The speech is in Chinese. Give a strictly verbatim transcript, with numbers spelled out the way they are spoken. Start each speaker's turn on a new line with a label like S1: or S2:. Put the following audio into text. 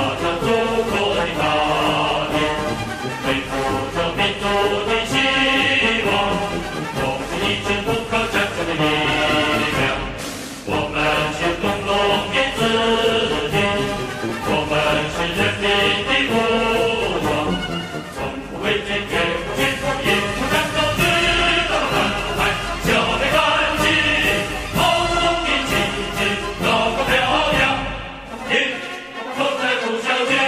S1: 着祖国的大业，背负着民族的希望，同是一支不可战胜的力量。我们是工农的子弟，我们是人民的武装，从不畏艰也不惧，也不战斗，直到南海，消灭干系，红红的旗帜高高飘扬，也走在不小心。